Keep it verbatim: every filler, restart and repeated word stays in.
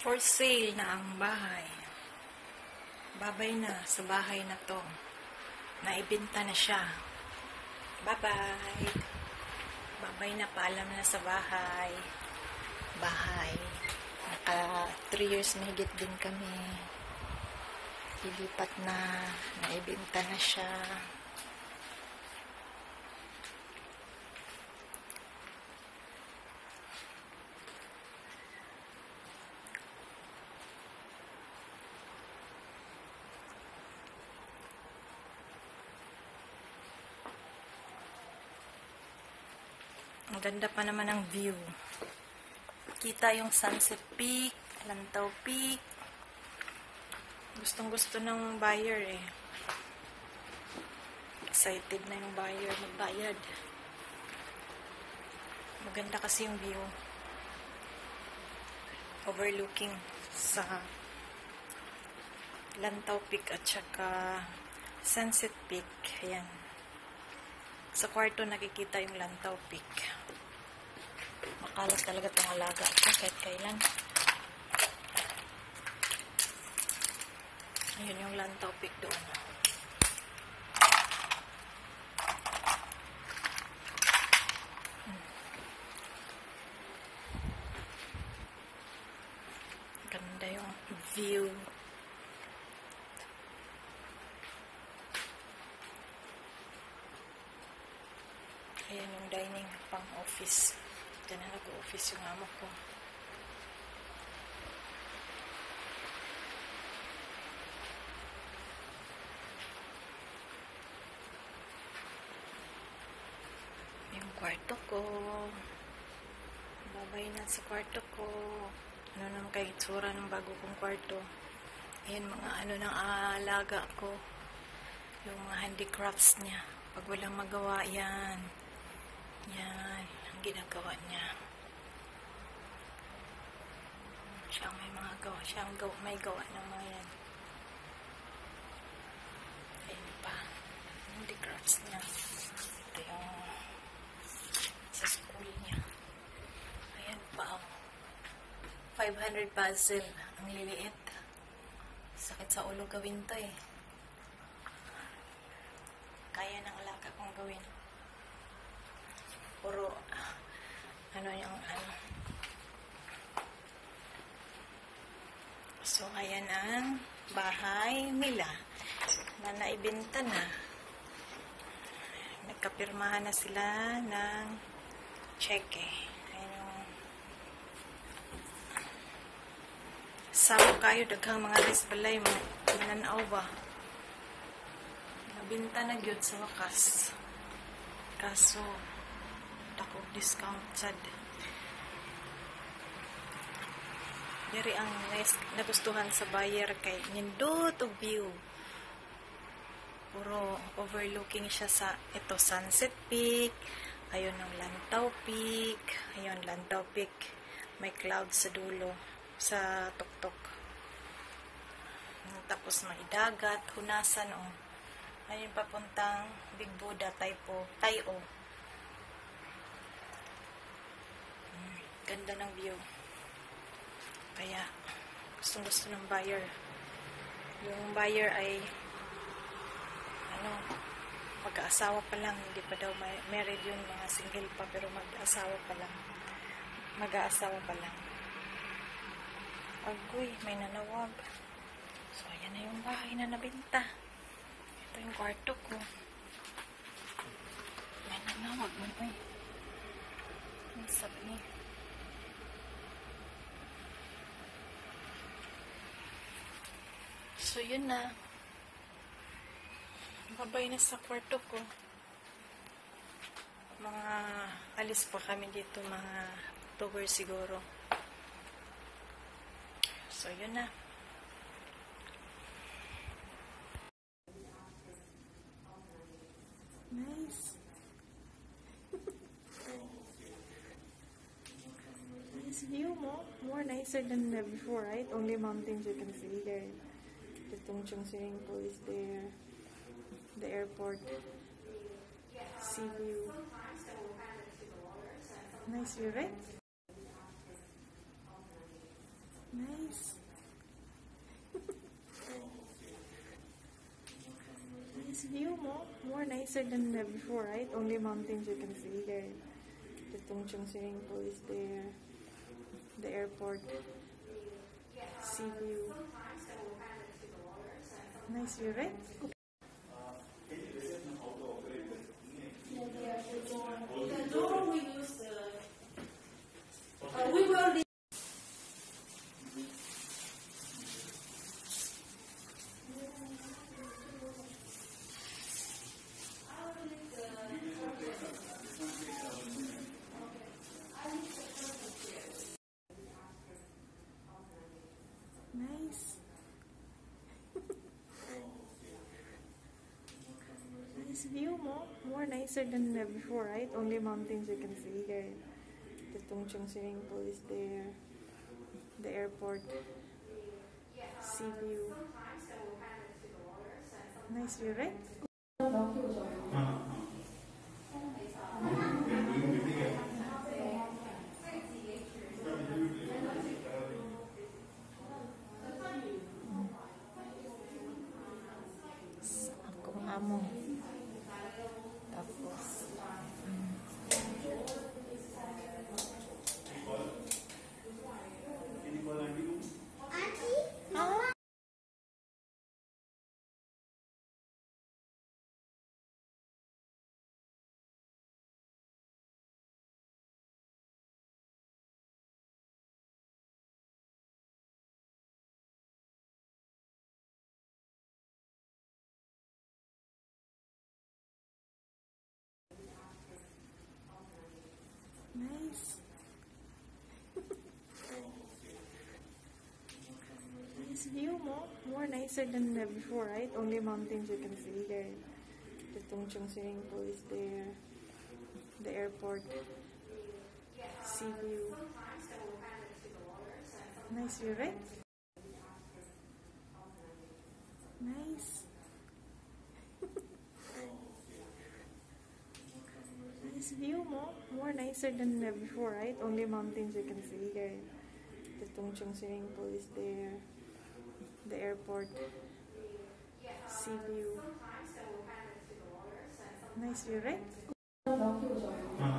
For sale na ang bahay. Babay na sa bahay na to. Naibenta na siya. Bye-bye. Babay na, paalam na sa bahay. Bahay. Naka three years mahigit din kami. Ilipat na. Naibenta na siya. Ang ganda pa naman ang view. Kita yung Sunset Peak, Lantaw Peak. Gustong gusto ng buyer eh. Excited na yung buyer magbayad. Maganda kasi yung view. Overlooking sa Lantaw Peak at saka Sunset Peak. Ayan. Sa kwarto nakikita yung Lantaw Peak. Makalat talaga itong alaga ko kahit kailan. Ayun yung Lantaw Peak doon. Hmm. Ganda yung view. Ayan yung dining pang office. Diyan na nag-office yung amo ko. Yung kwarto ko. Babay na sa kwarto ko. Ano nang kay itsura ng bago kong kwarto. Ayan mga ano ng alaga ko. Yung mga handicrafts niya. Pag walang magawa, yan. Yan, ang ginagawa niya. Siya may mga gawa. Siya ang gawa, may gawa ng mga yan. Ayan pa. Handicrafts niya. Ito yung sa school niya. Ayan pa. five hundred puzzle. Ang liliit. Sakit sa ulo gawin to eh. Kaya ng alaga kong gawin. Puro, ano yung, ano. So, ayan ang bahay nila na naibenta na. Nagkapirmahan na sila ng cheque. Ayan yung sawa kayo, daghang mga resbalay mo. Mananaw ba? Nabinta na gyud sa wakas. Kaso, ako discount sad. Diri ang nagustuhan sa buyer kay nindot og view. Puro overlooking siya sa ito Sunset Peak. Ayun ang Lantaw Peak. Ayun Lantaw Peak. May cloud sa dulo sa tuktok. Tapos may dagat, hunasan oh. Ayun papuntang Big Buddha, Taipo, Tayo. Ganda ng view. Kaya, gustong gusto ng buyer. Yung buyer ay, ano, mag-aasawa pa lang. Hindi pa daw married yun, mga single pa, pero mag-aasawa pa lang. Mag-aasawa pa lang. Agoy, may nanawag. So, ayan na yung bahay na nabinta. Ito yung kwarto ko. May nanawag mo pa eh. Ang sabi niya. So, yun na. Babay na sa kwarto ko. Mga alis pa kami dito, mga October siguro. So, yun na. Nice. Nice view mo. More nicer than before, right? Only mountains you can see there. The Tungchung swimming pool is there. The airport. Sea view. Nice view, right? Nice. view mo, more nicer than the before, right? Only mountains you can see there. The Tongcheng swimming pool is there. The airport. Sea view. Nice view, right? The door we use the. Uh, we will. Nice. Nice view mo, more nicer than the before, right? Only mountains you can see there. The Tongcheng swimming pool is there. The airport. Sea view. Nice view, right? Akong amo. Tapos ah, nice. Nice view mo, more nicer than the before, right? Only mountains you can see there. The Tongcheng swimming pool is there. The airport. Sea view. Nice view, right? Nice. Nice view mo, more nicer than the before, right? Only mountains you can see there. The Tongcheng swimming pool is there. The airport. Sea view. Nice view, right?